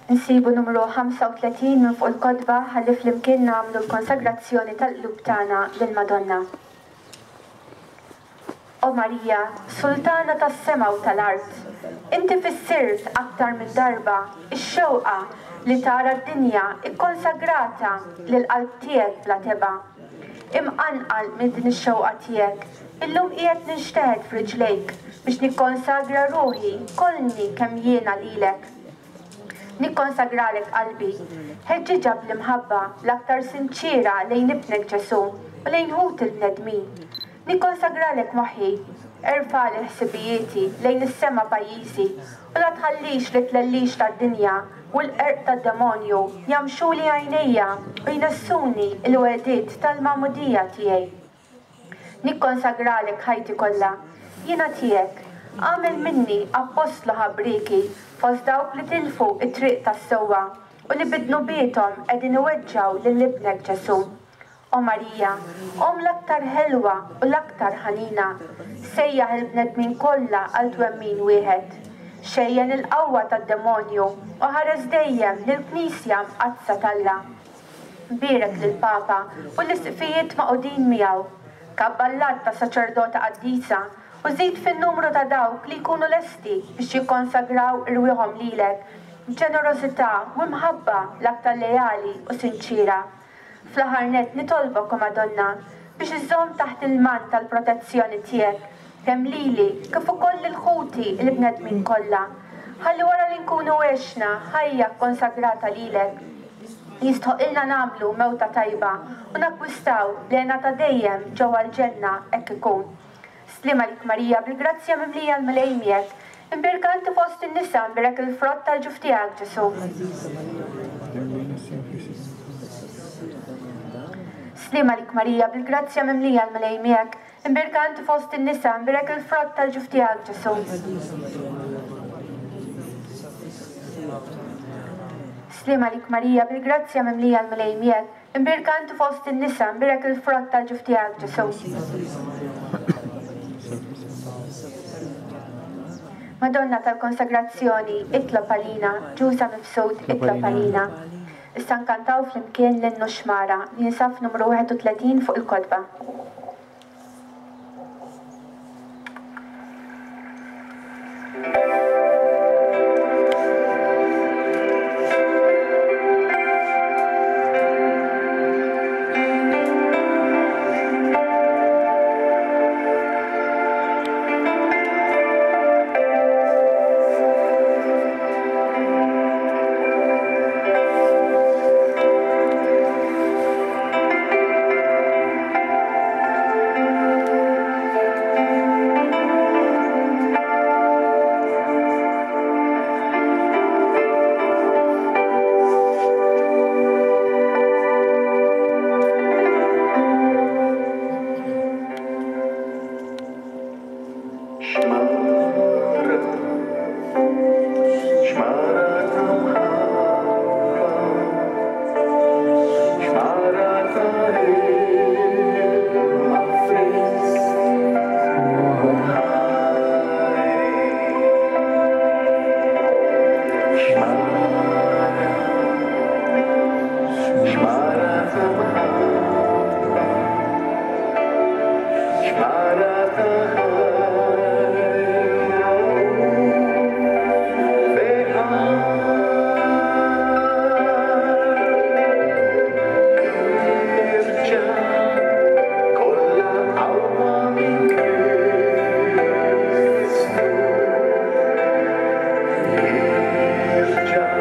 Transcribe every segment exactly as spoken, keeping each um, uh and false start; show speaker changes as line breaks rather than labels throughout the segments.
Nsibu numru ħamsa u tletin minn fuq il-kodba ħalli flimkien nagħmlu l-konsagrazzjoni tal-qlub tagħna lill-Madonna. O Marija, Sultana tas-sema u tal-art, inti fissirt aktar minn darba ix-xewqa li tara d-dinja ikkonsagrata lill-qalb tiegħek bla teba. Imqanqal minn din ix-xewqa tiegħek, illum qiegħed ninxteħed f'riġlejk biex nikkonsagra ruħi kollni kemm jiena lilek. Nikkonsagralek qalbi, ħeġġiġa bl-imħabba l-aktar sinċira lejn ibnek Ġesu u lejn ħut il-bnedmin. Nikkonsagralek moħħi, erfali ħsibijieti lejn is-sema pajjiżi u la tħallix li tlellix tad-dinja u l-qerq tad-demonju jamxuli għajnejja u jnessuni l-wedid tal-mamudija tiegħi. Nikkonsagralek ħajti kollha, jiena tiegħek, għamel minni apostla ħabriki fost dawk li tilfu it-triq tas-sewwa u li bidnu bietom qegħdin iweġġaw lill-ibnek Ġesu. O Marija, om l-aktar ħelwa u l-aktar ħanina, sejjaħ il-bnedmin kollha għal twemmin wieħed. Xejjen il-qawwa tad-demonju u ħares dejjem lill-Knisja mqazza talla. Bierek lill-Papa u l-isqfijiet maqudin miegħu, kabballat ta' saċerdota qaddisa u żid fin-numru ta' dawk li jkunu lesti biex jikkonsagraw irwieħhom lilek b'ġenerożità u mħabba l-aktar lejali u sinċira. Fl-aħħar nett nitolbok, Madonna, biex iżżomm taħt il-man tal-protezzjoni tiegħek kemm lili kif ukoll il-ħuti l-bnedmin kollha. Ħalli wara li nkunu għexna ħajja konsagrata lilek jistħoqilna nagħmlu mewta tajba u nakkwistaw lena ta' dejjem ġewwa l-ġenna hekk ikun. Slima lik Marija, bil-grazzja mimlija l-malejmiek, imbirka inti fost in-nisa imbirek il-frott tal-ġuf tiegħek Ġesu. Slima lik Marija, bil-grazzja mimlija l-malejmiek, imbirka inti fost in-nisa imbirek il-frott tal-ġuf tiegħek Ġesu. Slima lik Marija, bil-grazzja mimlija l-malejmiek, imbirka inti fost in-nisa imbirek il-frott tal-ġuf tiegħek Ġesu. Madonna tal-konsagrazzjoni, itlob għalina, ġuża mifsud, itlob għalina. Issa nkantaw flimkien l-innu xmara, li jinsab numru wieħed u tletin fuq il-kodba.
Just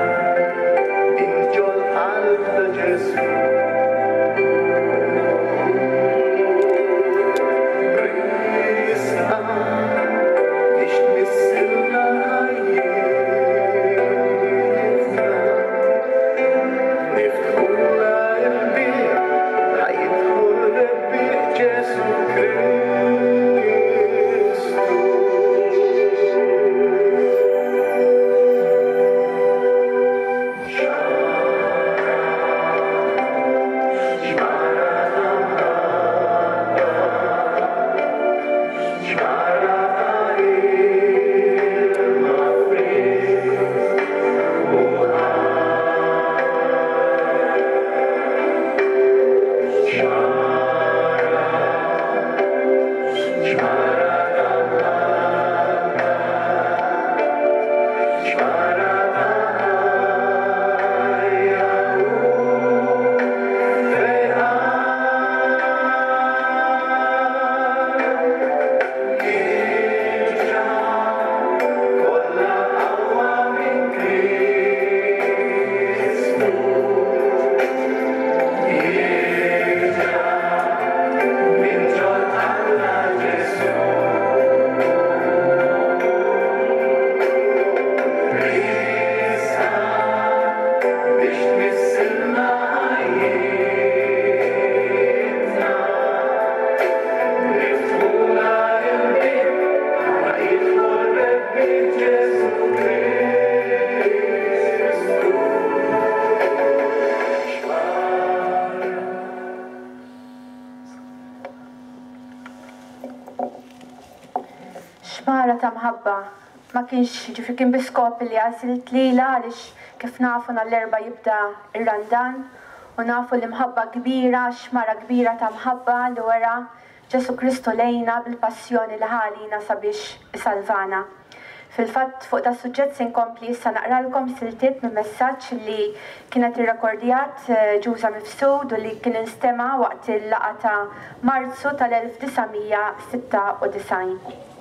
Xmara ta' mħabba, ma kienx ġifri kien biskop li għazilt lila għalix kif nafu l-erba jibda ir-randan u nafu li mħabba kbira, xmara kbira ta' mħabba li wara Ġesu Kristu lejna bil-passjoni li ħalina sabiex isalvana. Fil-fatt fuq da' suġġett se nkompli issa naqralkom siltiet minn messaġġ li kienet irrekordjat ġuża mifsud u li kien instema' waqt il-laqgħa ta' Marzu tal-elf tisamija sitta u disgħin.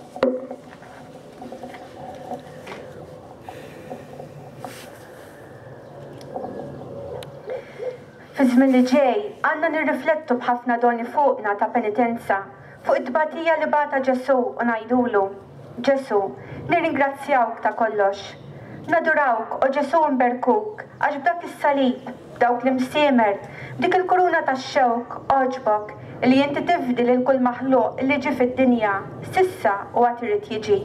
Fi żmien li ġej għandna nirriflettu b'ħafna doni fuqna ta' penitenza fuq id-tbatija li bata Ġesu u ngħidulu: Ġesu, nirringrazzjawk ta' kollox. Nadurawk u Ġesu nberkuk għax b'dak is-salib, b'dawk l-imsiemer, b'dik il-kuruna tax-xewk oġbok li inti tifdi lil kull maħluq li ġi fid-dinja sissa u għad irid jiġi.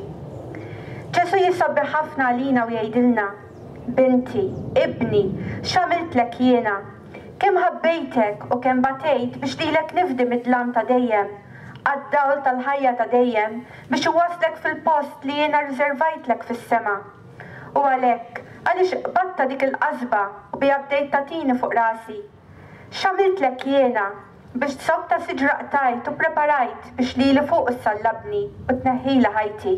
Ġesu jisabbi ħafna għalina u jgħidilna: Binti, ibni, x'għamiltlek jiena? Kemm ħabbejtek u kemm batejt biex lilek nifdi mid-dlam ta' dejjem, għad-dawl tal-ħajja ta' dejjem biex iwaslek fil-post li jiena riservajtlek fis-sema. U għalhekk, għaliex batta dik il-qasba u biha bdejt tagħtini fuq rasi. X'għamiltlek jiena biex tsokta siġraq tajt u preparajt biex lili fuq issallabni u tneħħila ħajti.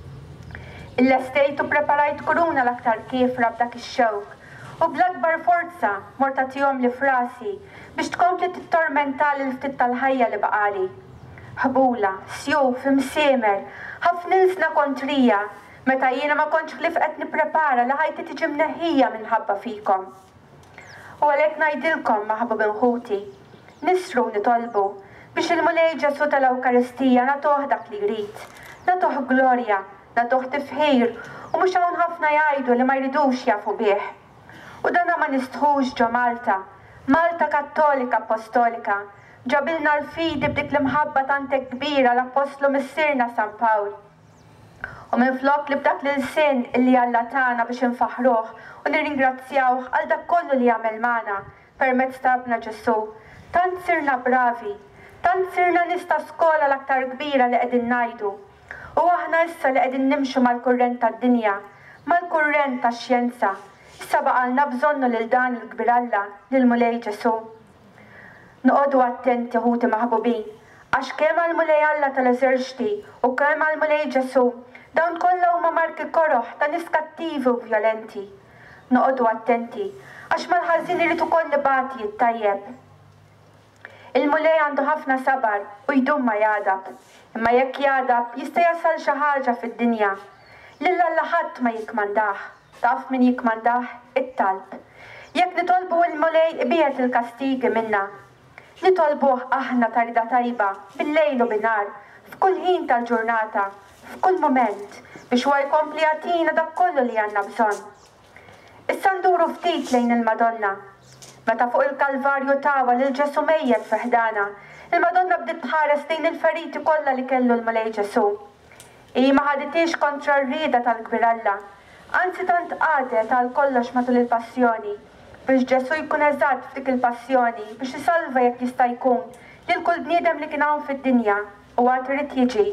Illestejt u preparajt kuruna l-aktar kiefra b'dak ix-xewk u bl-akbar forza morta tihom li frasi biex tkompli tittormenta l-ftit tal-ħajja li baqali. Ħbula, sjuf, imsiemer, ħafna ilsna kontrija meta jiena ma kontx ħlif qed nipprepara li ħajti tiġi mneħħija minħabba fikom. U għalhekk ngħidilkom maħbub inħuti, nisru nitolbu biex il-mulej Ġesu tal-Ewkaristija nagħtuh dak li jrid, nagħtuh glorja, nagħtuh tifħir u mhux hawn ħafna jgħidu li ma jridux jafu bih. U dana ma nistħux ġo Malta, Malta Kattolika Apostolika, ġabilna l-fidi b'dik l-imħabba tantek kbira l-Apostlu missirna San Pawl. U minflok li b'dak l-sin illi għallatana biex infaħruh u nirringrazzjawh għal dak kollu li jagħmel magħna permezz ta' Abna Ġesu, tant sirna bravi, tant sirna nista' skola l-aktar kbira li qegħdin ngħidu. U aħna issa li qegħdin nimxu mal-kurrent tad-dinja, mal-kurrent tax-xjenza. Issa baqalna bżonnu lil dan il-kbiralla lil mulej Ġesu. Noqogħdu attenti ħuti maħbubin, għax kemm għall-mulej Alla tal-eżerċti u kemm għall-mulej Ġesu dawn kollha huma marki koroħ ta' nies kattivi u vjolenti. Noqogħdu attenti għax mal-ħażin irid ukoll libati jittajjeb. Il-mulej għandu ħafna sabar u jdum ma jadab, imma jekk jadab jista' jasal xi ħaġa fid-dinja. Lil Alla ħadd ma jikmandah. Taf min jikmandah it-talb. Jekk nitolbu l-mulej ibiet il-kastigi minna. Nitolbuh aħna ta' rida tajba, bil-lejl u bin-nar, f'kull ħin tal-ġurnata, f'kull moment, biex huwa jkompli jagħtina dak kollu li għandna bżonn. Issa nduru ftit lejn il-Madonna. Meta fuq il-Kalvarju tawa lil Ġesu mejjed fiħdana, il-Madonna bdiet tħares lejn il-feriti kollha li kellu l-mulej Ġesu. Hi ma ħaditix kontra r-rieda tal-Kbiralla. Anzi tant qadet għal kollox matul il-passjoni, biex Ġesu jkun eżatt f'dik il-passjoni, biex isalva jekk jista' jkun lil kull bniedem li kien hawn fid-dinja u għad irid jiġi.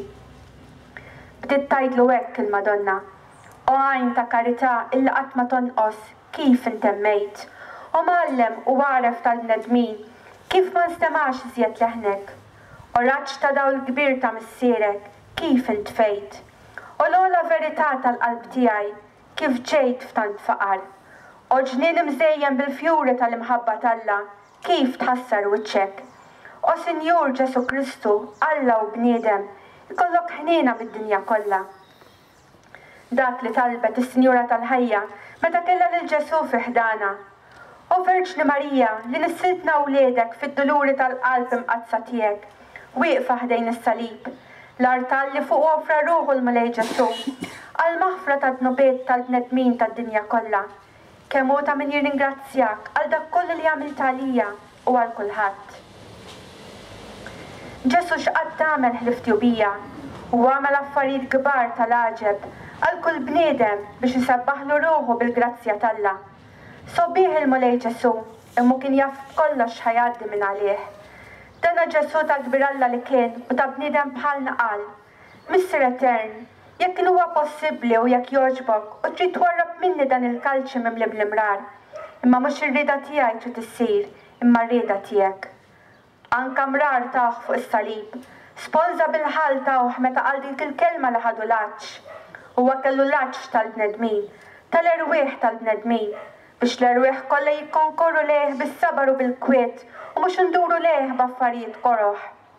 Bdiet tgħidlu hekk il-Madonna: O għajn ta' karità illi qatt ma tonqos, kif intemmejt, u mgħallem u għaref tal-bnedmin, kif ma nstemax iżjed leħnek, u raġġ ta' dawl kbir ta' missierek, kif intfejt, u l-ogħla verità tal-qalb tiegħi, kif ġejt f'tant faqar. U ġnien mżejjen bil-fjuri tal-imħabba talla, kif tħassar wiċċek. O Sinjur Ġesu Kristu, Alla u bniedem, ikollok ħnina mid-dinja kollha. Dak li talbet is-Sinjura tal-Ħajja meta kellha lil Ġesu fi ħdana. U Verġni Marija li nissiltna wliedek fid-duluri tal-qalb imqazza tiegħek, wieqfa ħdejn is-salib, l-artal li fuq offra ruħu l-Mulej Ġesu, għal-maħfra tad-nubiet tal-bnedmin tad-dinja kollha. Kemm hu ta' min jirringrazzjak għal dak kollu li għamilt għalija u għal kulħadd. Ġesu x'qatt tagħmel ħlifti bija u għamel affarijiet kbar tal-għaġeb għal kull bniedem biex isabbaħlu ruħu bil-grazzja talla. Sobbieħ il-Mulej Ġesu, imma kien jaf kollox ħajgħaddi minn għalih. Dana Ġesu tal-kbir Alla li kien u ta' bniedem bħalna qal. Mister Etern, jekk kien huwa possibbli u jekk jogħġbok u trid twarrab minni dan il-kalċi mimli bl-imrar. Imma mhux ir-rieda tiegħi trid issir, imma r-rieda tiegħek. Anka mrar tagħ fuq is-salib, sponża bil-ħal tagħ meta qal dik il-kelma li ħadu l-għaġġ. Huwa kellu l-għaġġ tal-bnedmin, tal-erwieħ tal-bnedmin, biex l-erwieħ kollha jikkonkorru lejh bis-sabar u bil-kwiet u mhux induru lejh b'affarijiet koroħ.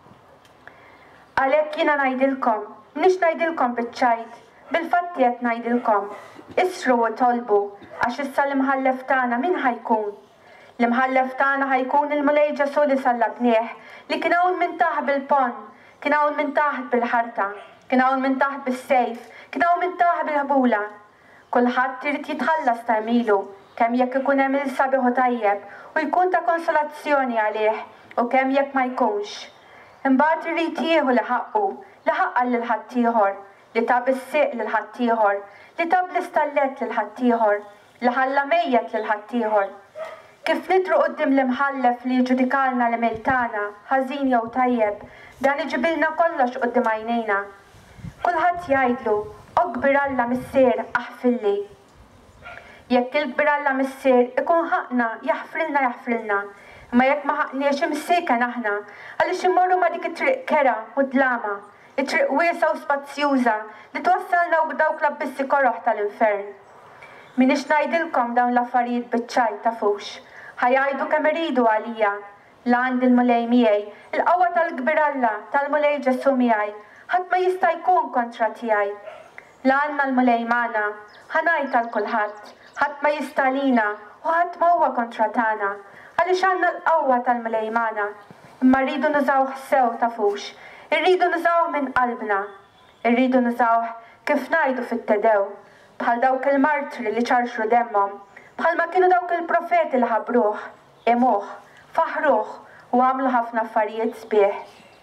Għalhekk jiena ngħidilkom, m'iniex ngħidilkom biċ-ċajt, bil-fatti qed ngħidilkom, isru u tolbu għax issa l-imħallef tagħna min ħajkun? L-imħallef tagħna ħajkun il-Mulej Ġesu li sallabnieh li kien hawn minn taħt bil-pon, kien hawn minn taħt bil-ħarta, kien hawn minn taħt bis-sejf, kien hawn minn taħt bil-ħbula. Kulħadd irid jitħallas ta' milu, kemm jekk ikun hemm il-sabiħu tajjeb u jkun ta' konsolazzjoni għalih u kemm jekk ma jkunx. Imbagħad irid jieħu li ħaqqu, li ħaqqa lil ħaddieħor, li tab is-sieq lil ħaddieħor, li tab l-istallett lil ħaddieħor, li ħalla mejjed lil ħaddieħor. Kif nidru quddiem l-imħallef li jġudikalna l-imil tagħna, ħażin jew tajjeb, dan iġibilna kollox quddiem għajnejna. Kulħadd jgħidlu, okbir Alla missier aħfilli. Jekk il-kbir Alla missier ikun ħaqna, jaħfrilna jaħfrilna, imma jekk ma ħaqniex imsejken aħna, għaliex immorru ma dik it-triq kera u dlama, it-triq wiesa u spazzjuża li twassalna u dawk l-abbissi koroħ tal-infern. Minix ngħidilkom dawn l-affarijiet biċ-ċajt tafux, ħajgħidu kemm iridu għalija, l għand il-Mulej miegħi, il-qawwa tal-kbir Alla tal-Mulej Ġesu miegħi, ħadd ma jista' jkun kontra tiegħi. La għandna l-Mulej magħna, ħanajt għal kulħadd, ħadd ma jista' lina u ħadd ma huwa kontra tagħna, għaliex għandna l-qawwa tal-Mulej magħna, imma rridu nużawh sew tafux, irridu nużawh minn qalbna, irridu nużawh kif ngħidu fit-tedew, bħal dawk il-martri li ċarxru demmhom, bħalma kienu dawk il-profeti li ħabruh, imuh, faħruh u għamlu ħafna affarijiet sbieħ.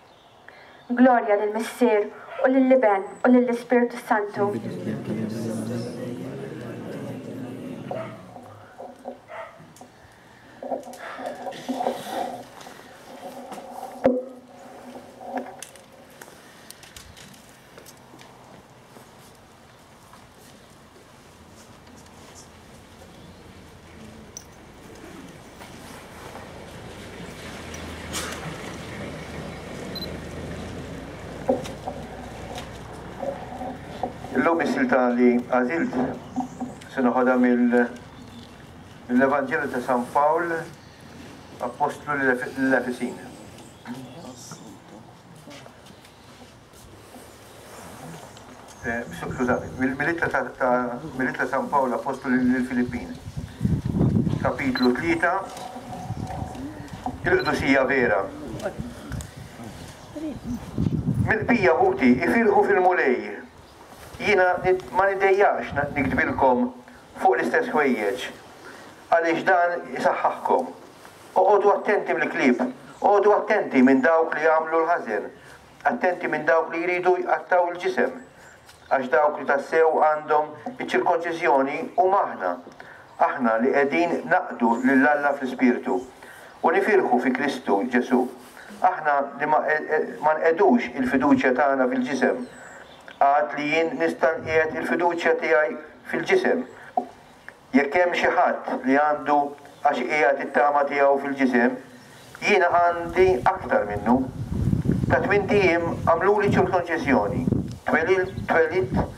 Glorja lill-Missier u lill-Liben u lill-Ispiritu Santu.
Illum is-silta li għażilt se noħodha mill-Evanġelju ta' San Pawl Apostlu l-Efesin. Skużate, mill-Ittra San Pawl Apostlu l-Filippini. Kapitlu tlieta, il-qdusija vera. Mill-bija buti ifirħu fil-mulej. Jiena ma nidejjax nikdbilkom fuq l-istess ħwejjeġ għaliex dan jisaħħaħkom. Oqgħodu attenti mill-klieb, oqgħodu attenti minn dawk li jagħmlu l-ħażen, attenti minn dawk li jridu jqattaw il-ġisem, għax dawk li tassew għandhom iċ-ċirkonċiżjoni u maħna, aħna li qegħdin naqdu lil Alla fl-Ispirtu u nifirħu fi Kristu Ġesu. Aħna li ma nqedux il-fiduċja tagħna fil-ġisem, għad li jien nista' nqiegħed il-fiduċja tiegħi fil-ġisem. Jekk hemm xi ħadd li għandu għax qiegħed it-tama tiegħu fil-ġisem, jiena għandi aktar minnu. Ta' tmien tiem għamluli ċirkonċiżjoni. Twelit twelit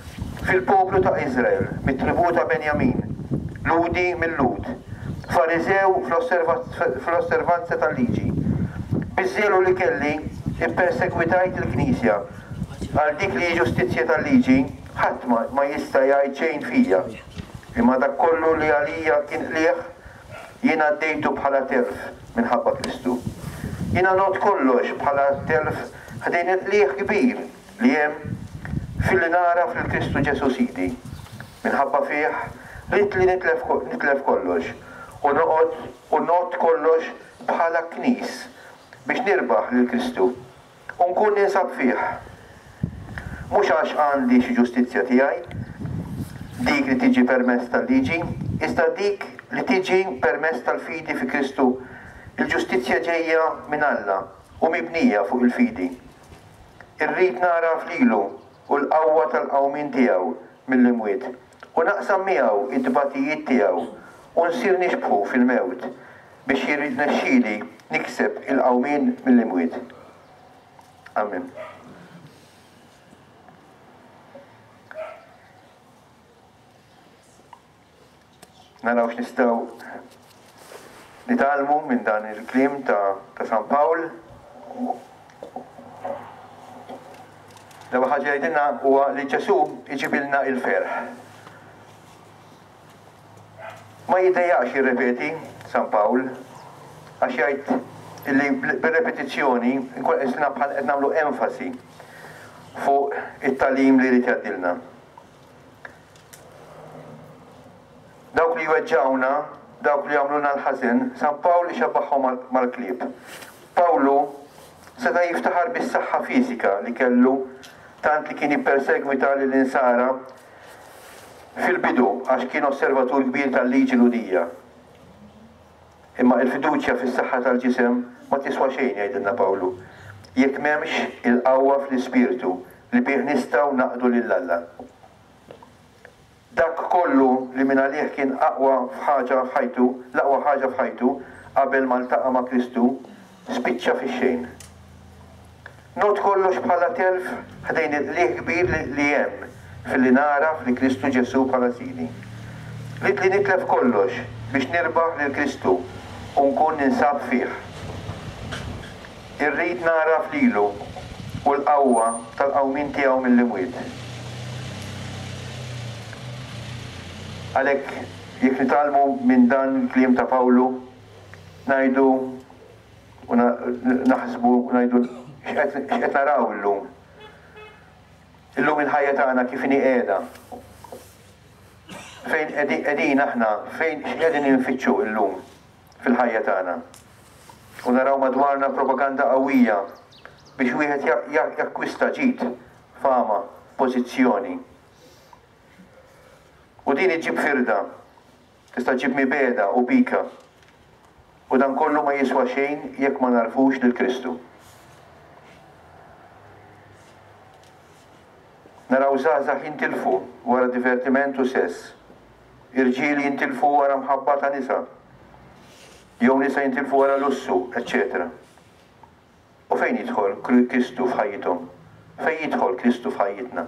fil-poplu ta' Izrael, mit-tribu ta' Benjamin, Ludi mill-Lud, Fariżew fl-osservanza tal-liġi. Biżżelu li kelli ippersegwitajt il-Knisja għal dik li ġustizzja tal-liġi ħadd ma jista' jgħid xejn fija. Imma dak kollu li għalija kien qlieħ jiena għaddejtu bħala telf minħabba Kristu. Jiena not kollox bħala telf ħdejn il-qlieħ kbir li hemm fil-li nara fil-Kristu Ġesu Sidi. Minħabba fih rrid li nitlef kollox u noqgħod u not kollox bħala knis biex nirbaħ lil Kristu u nkun ninsab fih. Mhux għax għandi xi ġustizzja tiegħi, dik li tiġi permezz tal-liġi, iżda dik li tiġi permezz tal-fidi fi Kristu. Il-ġustizzja ġejja minn Alla u mibnija fuq il-fidi. Irrid nara flilu u l-qawwa tal-qawmin tiegħu mill-imwiet u naqsam miegħu id-dbatijiet tiegħu u nsir nixbħu fil-mewt biex jirnexxieli nikseb il-qawmin mill-imwiet. Amen. Naraw x'nistgħu nitalmu minn dan il-kliem ta' ta' San Pawl. L-ewwel ħaġa jgħidilna huwa li Ġesu iġibilna il-ferħ. Ma jiddejjaqx jirrepeti San Pawl għax jgħid li bir-repetizzjoni nkun qed nagħmlu enfasi fuq it-tagħlim li jrid jgħaddilna. Dawk li jweġġawna, dawk li jagħmluna l-ħażin, San Pawl ixabbaħhom mal-klieb. Pawlu seta' jiftaħar bis-saħħa fiżika li kellu tant li kien jippersegwita lill-insara fil-bidu għax kien osservatur kbir tal-liġi ludija. Imma il-fiduċja fis-saħħa tal-ġisem ma tiswa xejn jgħidilna Pawlu. Jekk m'hemmx il-qawwa fl-ispirtu li bih nistgħu naqdu lil Alla. Dak kollu li minn għalih kien aqwa f'ħaġa f'ħajtu, l-aqwa ħaġa f'ħajtu qabel ma ltaqa' ma' Kristu, spiċċa fix-xejn. Not kollox bħala telf ħdejn il-qlieħ kbir li hemm fil-li nara li Kristu Ġesu bħala Sidi. Rid li nitlef kollox biex nirbaħ lil Kristu u nkun ninsab fih. Irrid nara flilu u l-qawwa tal-qawmin tiegħu mill-imwiet. Għalhekk jekk nitalmu minn dan il-kliem ta' Pawlu ngħidu u naħsbu ngħidu x'qed naraw illum. Illum il-ħajja tagħna kif inhi qiegħda. Fejn qegħdin aħna, fejn x'qegħdin infittxu illum fil-ħajja tagħna. U naraw madwarna propaganda qawwija biex wieħed jakkwista ġid, fama, pożizzjoni. U din iġib firda, tista' ġib mibeda u bika. U dan kollu ma jiswa xejn jekk ma narfux lil Kristu. Naraw żgħażagħ jintilfu wara divertiment u sess. Irġieli jintilfu wara mħabba ta' nisa. Jew nisa jintilfu wara lussu, eċċetera. U fejn jidħol Kristu f'ħajjithom? Fejn jidħol Kristu f'ħajjitna?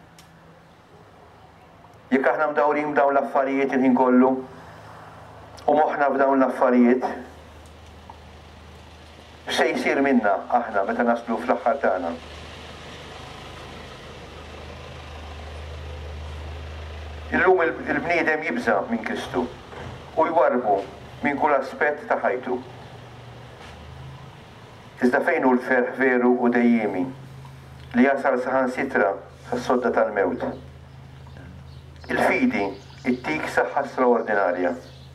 Jekk aħna mdawrin b'dawn l-affarijiet il-ħin kollu u moħħna f'dawn l-affarijiet, x'se jsir minna aħna meta naslu fl-aħħar tagħna? Illum il-bniedem jibża minn Kristu u jwarbu minn kull aspett ta' ħajtu. Iżda fejn hu l-ferħ veru u dejjemi li jasal saħansitra sas-sodda tal-mewt. Il-fidi ittik saħħa straordinarja.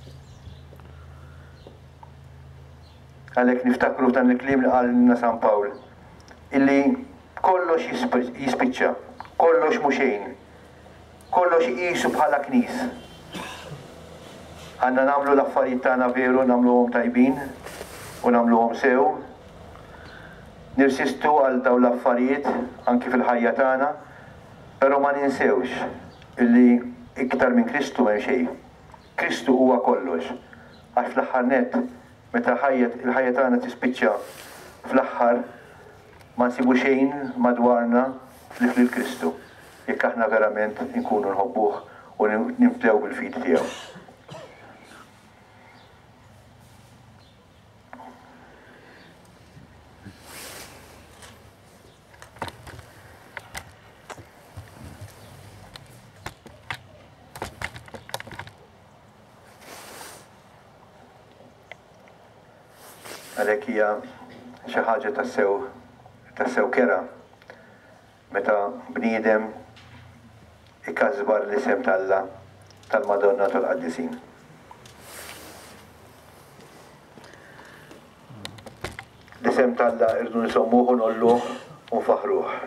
Għalhekk niftakru f'dan il-kliem li qalilna San Pawl illi kollox jispiċċa, kollox mhu xejn, kollox iqisu bħala knies. Għandna nagħmlu l-affarijiet tagħna veru, nagħmluhom tajbin u nagħmluhom sew. Nirsistu għal dawn l-affarijiet anki fil-ħajja tagħna, però ma ninsewx illi iktar minn Kristu hemm xejn. Kristu huwa kollox. Għax fl-aħħar nett meta il-ħajja tagħna tispiċċa fl-aħħar ma nsibu xejn madwarna li fil Kristu. jekk aħna verament nkunu nħobbuh u nimtlew bil-fidi tiegħu. Għalhekk hija xi ħaġa tassew tassew kera meta bniedem ikkażbar l-isem tal-Alla tal-Madonna tal-Qaddisin. L-isem tal-Alla irdu nisommuh u nolluh u nfaħruh.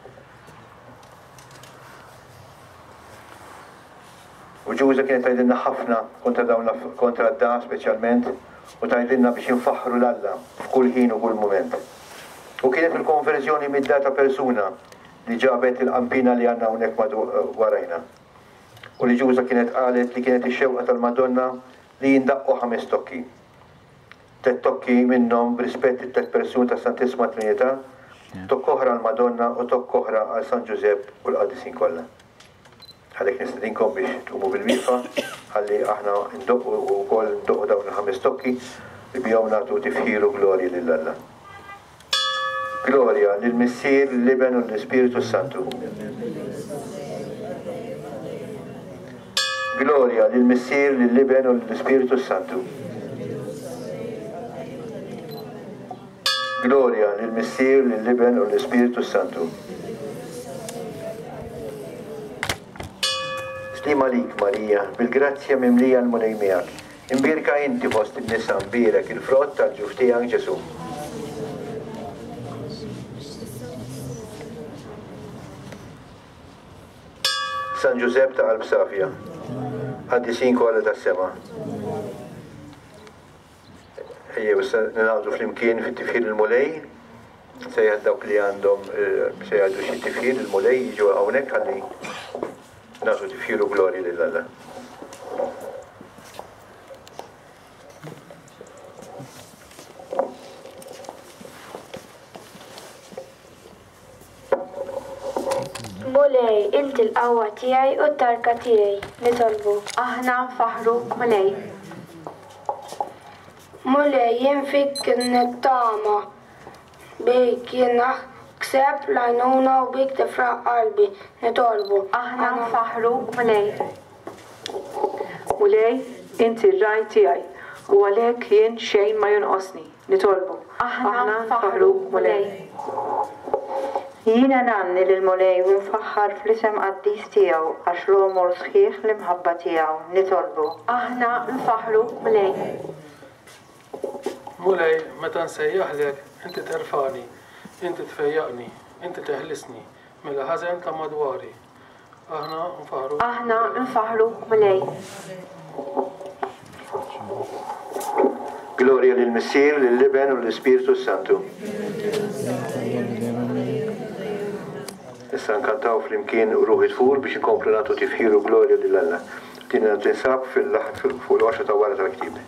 U Ġuża kienet tgħidilna ħafna kontra dawn kontra d-da speċjalment u tgħidilna biex infaħħru l-Alla f'kull ħin u kull mument. U kienet il-konverżjoni mid-data persuna li ġabet il-qampina li għandna hawnhekk madu warajna. U li Ġuża kienet qalet li kienet ix-xewqa tal-Madonna li jindaqqu ħames tokki. Tet tokki minnhom b'rispett it-tet persuni ta' Santissima Trinità, tokk oħra l-Madonna u tokk oħra għal San Giuseppe u l-Qaddisin kollha. Għalhekk nistedinkom biex tqumu bil-wieqfa ħalli aħna ndoqqu wkoll ndoqqu dawn il-ħames tokki li bihom nagħtu tifħir u glorja lill-Alla. Gloria lill-Missier, lill-Iben u l-Ispiritu Santu. Gloria lill-Missier, lill-Iben u l-Ispiritu Santu. Gloria lill-Missier, lill-Iben u l-Ispiritu Santu. Slima lik, Marija, bil-grazzja mimlija l-mulej miegħek. Imbirka inti fost in-nisa mbirek il-frott tal-ġuf tiegħek Ġesu. San Giuseppe ta' qalb safja, Qaddisin kollha tas-sema. Ejjew issa ningħaqdu flimkien fit-tifħir il-mulej, se dawk li għandhom se jgħidu xi tifħir il-mulej jiġu hawnhekk ħalli nagħtu tifħir u glorja lill-Alla.
Mulej, inti l-qawwa tiegħi u t-tarka tiegħi, nitolbu.
Aħna nfaħruk Mulej.
Mulej, jien fik nittama bik jien kseb l-għajnuna u bik tifraq qalbi, nitolbu.
Aħna nfaħruk Mulej.
Mulej, inti r-raj tiegħi u għalhekk jien xejn ma jonqosni, nitolbu.
Aħna nfaħruk Mulej.
Jiena nanni lil-Mulej u nfaħħar fl-isem qaddis tiegħu għax l-omor sħiħ l-imħabba tiegħu, nitolbu.
Aħna nfaħruk Mulej.
Mulej, meta nsejjaħlek, inti terfani, inti tfejjaqni, inti teħlisni, mela ħażen ta' madwari. Aħna nfaħruk.
Aħna nfaħruk Mulej.
Gloria lill-Missier, lill-Iben u l-Ispiritu Santu. Issa nkantaw flimkien u ruħi tfur biex inkomplu nagħtu tifħir u glorja lill-Alla. Tina tinsab fuq l-għaxra ta' wara tal-ktib.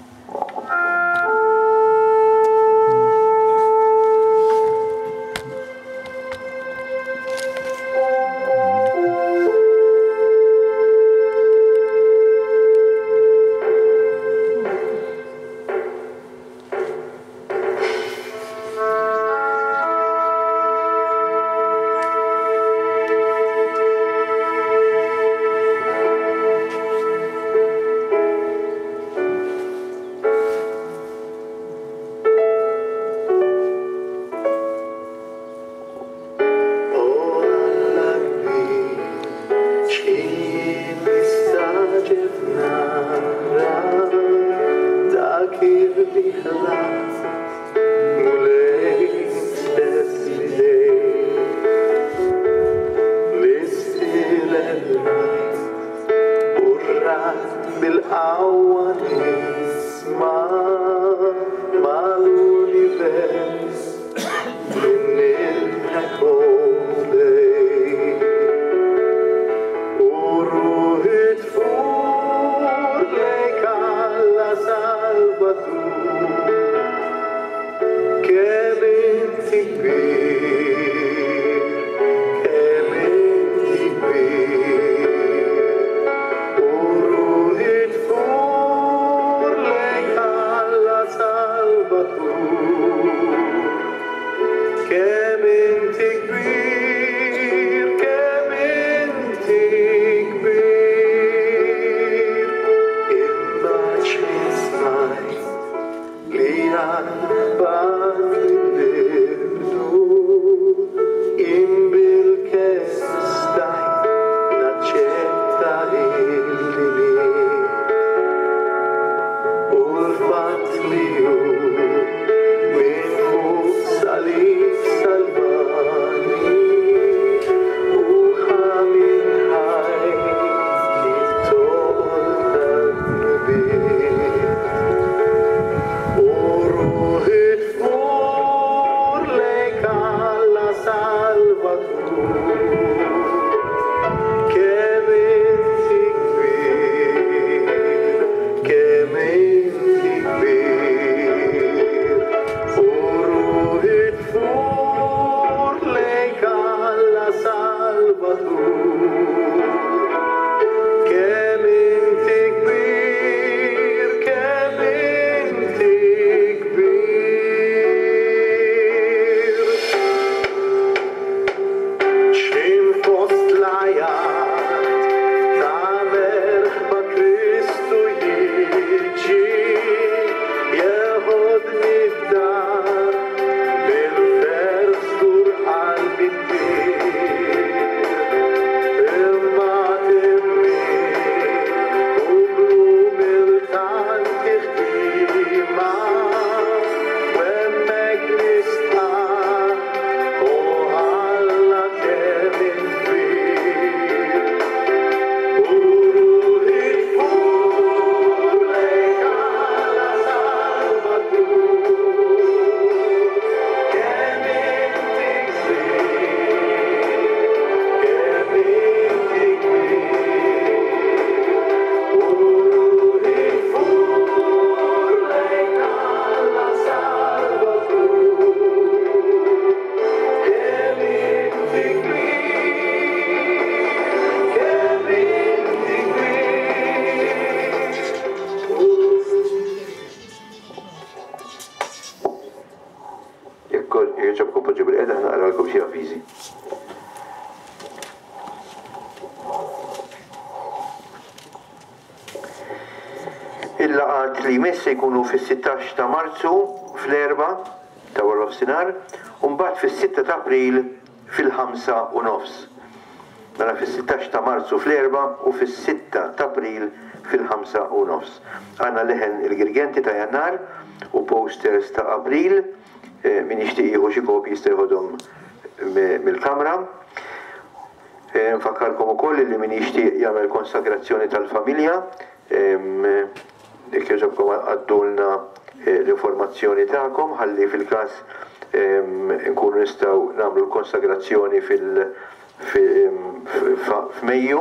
Il-laqat li jmiss jkunu fis-sittax ta' Marzu fl-erba ta' wara nofsinhar u mbagħad fis-sitta ta' April fil-ħamsa u nofs. Mela fis-sittax ta' Marzu fl-erba u fis-sitta ta' April fil-ħamsa u nofs. Għandna leħen il-Girgenti ta' Jannar u posters ta' April min jixtieq jieħu xi kopji jista' jieħodhom mill-kamra. Nfakkarkom ukoll li min jixtieq jagħmel konsagrazzjoni tal-familja dik jogħġobkom għaddulna l-informazzjoni tagħkom ħalli fil-każ nkunu nistgħu nagħmlu l-konsagrazzjoni f'Mejju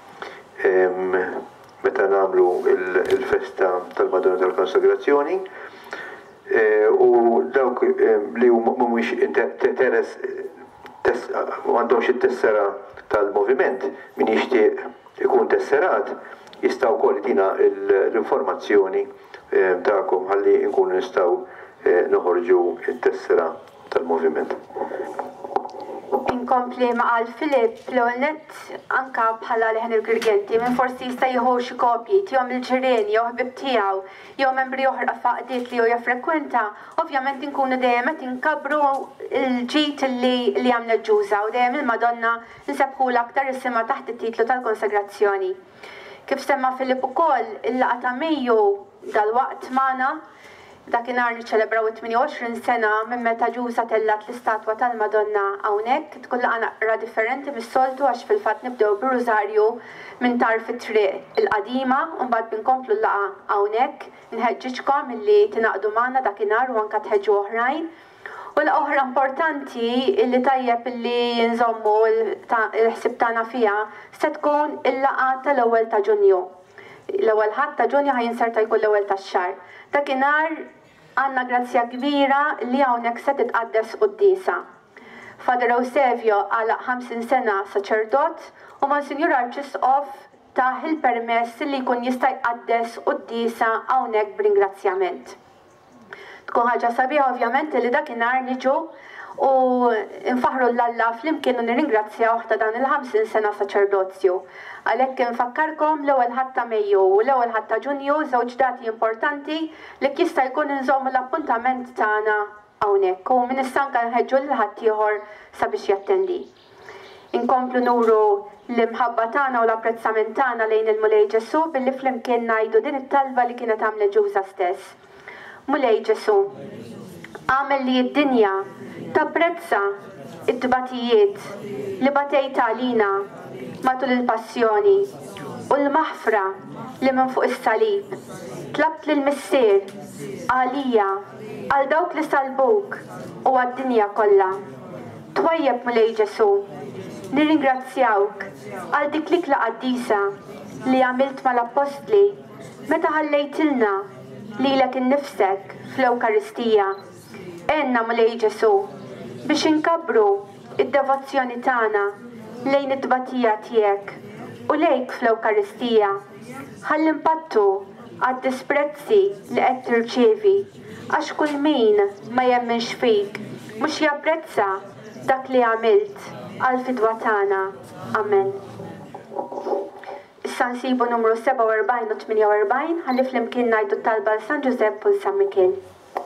meta nagħmlu il-festa tal-Madonna tal-Konsagrazzjoni u dawk li mhumiex teres m'għandhomx it-tessera tal-moviment min jixtieq ikun tesserat jistgħu wkoll tina l-informazzjoni tagħkom ħalli nkunu nistgħu noħorġu t-tessera tal-moviment.
Inkompli ma' għal Filip l-għonet anka bħala leħen il-Girgenti minn forsi jista' jieħu xi kopji tihom il-ġirien jew ħbib tiegħu jew membri oħra faqdiet li hu jaffrekwenta, ovvjament inkunu dejjem qed inkabru l-ġid li li għamna ġuża u dejjem il-Madonna nsebħula aktar isimha taħt it-titlu tal-konsagrazzjoni. Kif semma Filip ukoll il-laqgħa ta' Mejju dal-waqt magħna dakinhar niċċelebraw it-tminja u għoxrin sena minn meta ġuża tellat l-istatwa tal-Madonna hawnhekk, tkun laqgħa naqra differenti mis-soltu għax fil-fatt nibdew bir-Rużarju minn tarf it-triq il-qadima u mbagħad binkomplu l-laqgħa hawnhekk nħeġġiġkom milli tingħaqdu magħna dakinhar u anke tħeġġu oħrajn. U l-oħra importanti illi tajjeb illi nżommu l-ħsib tagħna fiha se tkun il-laqgħa tal-ewwel ta' Ġunju. L-ewwel ħadd ta' Ġunju ħajinserta jkun l-ewwel tax-xahar. Dakinhar għandna grazzja kbira li hawnhekk se titqaddes qudiesa. Father Eusebio għalaq ħamsin sena saċerdot u Monsignor Arċisqof taħ il-permess li jkun jista' jqaddes qudiesa hawnhekk b'ringrazzjament. Tkun ħaġa sabiħa ovvjament li dakinhar niġu u nfaħru l-Alla flimkien u nirringrazzjaw ta' dan il-ħamsin sena saċerdozju. Għalhekk nfakkarkom l-ewwel ħadd ta' Mejju u l-ewwel ħadd ta' Ġunju żewġ dati importanti li jista' jkun inżommu l-appuntament tagħna hawnhekk u min issa anke nħeġġu lil ħadd ieħor sabiex jattendi. Inkomplu nuru l-imħabba tagħna u l-apprezzament tagħna lejn il-Mulej Ġesu billi flimkien ngħidu din it-talba li kienet għamlet Ġuża stess. Mulej Ġesu, għamel li d-dinja tapprezza id-dbatijiet li batejt għalina matul il-passjoni u l-maħfra li minn fuq is-salib. Tlabt lill-Missier għalija għal dawk li salbuk u għad-dinja kollha. Twajjeb Mulej Ġesu, nirringrazzjawk għal dik l-ikla qaddisa li għamilt mal-Apostli meta ħallejtilna lilek innifsek fl-Ewkaristija. Enna Mulej Ġesu biex inkabru id-devozzjoni tagħna lejn id-dbatija tiegħek u lejk fl-Ewkaristija. Ħalli impattu għad-disprezzi li qed tirċievi għax kull min ma jemminx fik mhux japprezza dak li għamilt għal-fidwa tagħna. Amen. Issa nsibu numru seba' u erbgħin u tminja u erbgħin ħalli flimkien ngħidu talba l San Giuseppe u San Mikel.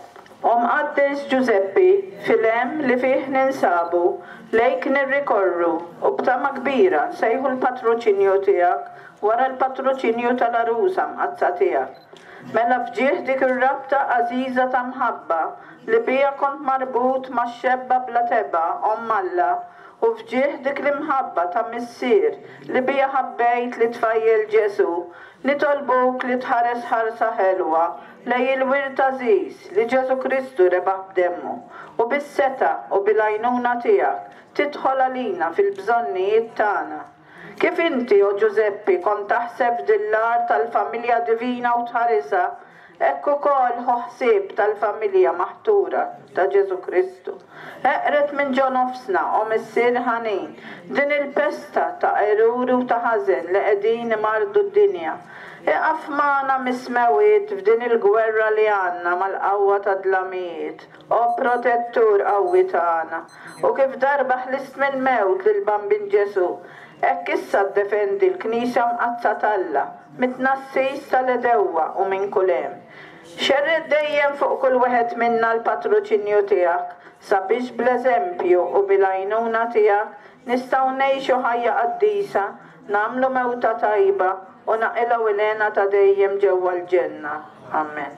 Om Qaddes Giuseppi, fil-hemm li fih ninsabu, lejk nirrikorru u b'tama kbira sejħu l-patroċinju tiegħek wara l-patroċinju tal-Aruża mqazza tiegħek. Mela fġieħ dik ir-rabta għażiża ta' mħabba li bija kont marbut ma' xebba bla teba Om Alla u fġieħ dik l-imħabba ta' missier li bija ħabbejt li tfajjel Ġesu, nitolbuk li tħares ħarsa ħelwa lej il-wirt għażiż li Ġesu Kristu rebaħ b'demmu u bis-seta u bil-għajnuna tiegħek tidħol għalina fil-bżonnijiet tagħna. Kif inti, o Giuseppi, kont taħseb dillar tal-familja divina u tħarisa, ekku kol ħsieb tal-familja maħtura ta' Ġesu Kristu. Eqret minn ġonofsna o missier ħanin din il-pesta ta' eruru ta' ħażen li qegħdin imardu d-dinja. Iqaf magħna mismewit f'din il-gwerra li għandna mal-qawwa ta' dlamijiet, o protettur qawwi tagħna. U kif darba ħlist mill-mewt lil bambin Ġesu, hekk issa ddefendi l-Knisja mqazza talla, mitnassis tal-edewwa u minn kull hemm. Xerred dejjem fuq kull wieħed minna l-patroċinju tiegħek sabiex bl-eżempju u bil-għajnuna tiegħek nistgħu ngħixu ħajja qaddisa, nagħmlu mewta tajba u naqilgħu ilena ta' dejjem ġewwa l-ġenna. Amen.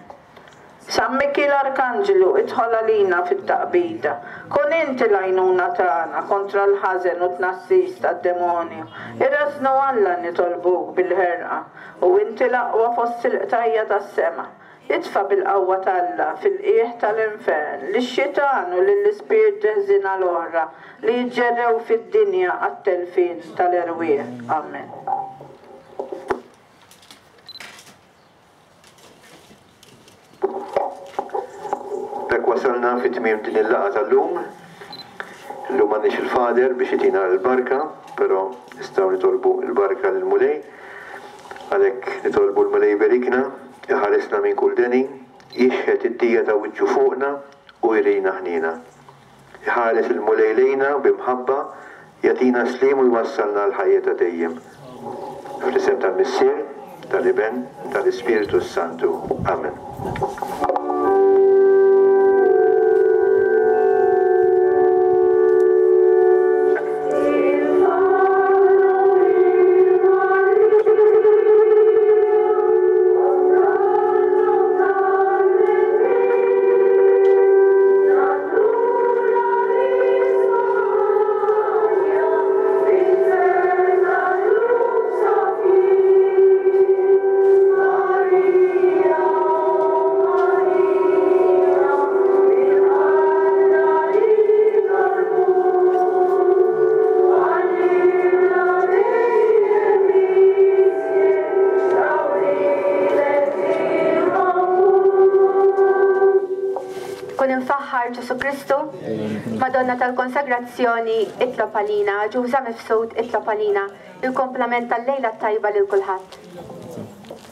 San Mikil Arkanġelu idħol għalina fit-taqbida. Kun inti l-għajnuna tagħna kontra l-ħażen u tnassis tad-demonju. Irasnu Alla nitolbuk bil-ħerqa u inti l-aqwa fost il-qtajja tas-sema. Itfa bil-qawwa talla fil-qiegħ tal-infern lix-xitan u lill-ispirit teħżina l-oħra li jġerrew fid-dinja għat-telfin tal-erwieħ. Amen.
Dak wasalna fit-tmiem din il-laqgħa tal-lum. Illum għandix il-Fader biex jitina l-barka, però nistgħu nitolbu l-barka lill-Mulej. Għalhekk nitolbu l-Mulej berikna, iħaresna minn kull deni, jixħet id-dija ta' wiċċu fuqna u jrina ħnina. Iħares il-Mulej lejna bimħabba, jatina slim u jwassalna l-ħajja ta' dejjem. Fl-isem tal-Missier, tal-Iben, tal-Ispiritu Santu. Amen.
Ġesu Kristu, Madonna tal-konsagrazzjoni itlob għalina, Ġuża mifsud itlob għalina, il-komplement tal-lejla tajba lil kulħadd.